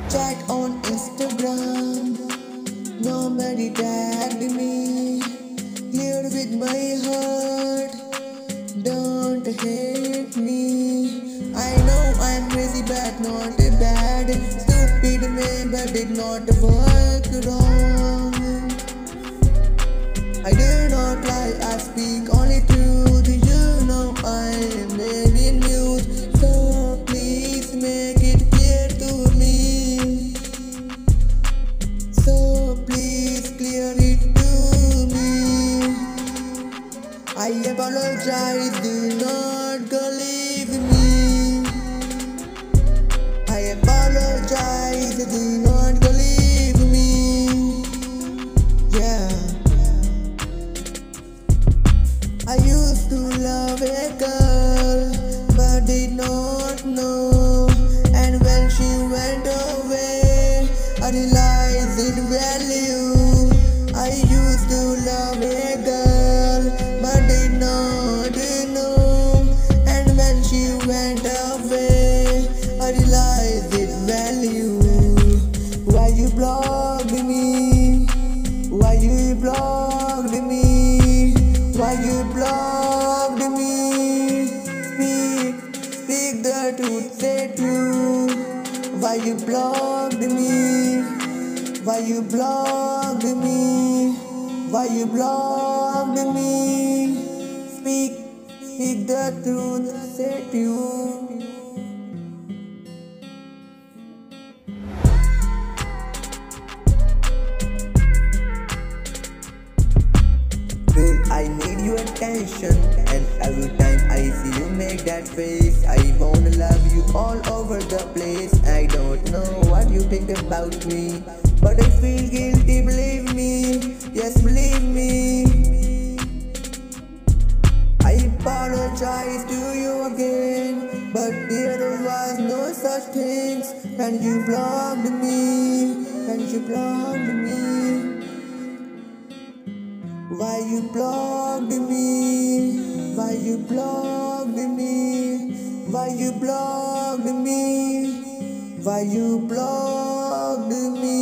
Chat on Instagram, nobody tagged me. Here with my heart, don't hate me. I know I'm crazy but not bad. Stupid man but did not work wrong. I do not lie, I speak only truth. You know I may be news, so please make it clear to me. So please clear it to me. I apologize, do not go leave me. I apologize, do not go leave me. Yeah. I used to love a girl, but did not know. And when she went away, I realized its value. I used to love a girl, but did not know. And when she went away, I realized its value. Why you blocked me? Why you blocked me? Why you blocked me? Speak the truth, say true. Why you blocked me? Why you blocked me? Why you blocked me? Speak the truth, say true. I need your attention, and every time I see you make that face, I wanna love you all over the place. I don't know what you think about me, but I feel guilty, believe me, yes believe me. I apologize to you again, but there was no such things, and you blocked me, and you blocked me. Why you blocked me? Why you blocked me? Why you blocked me? Why you blocked me?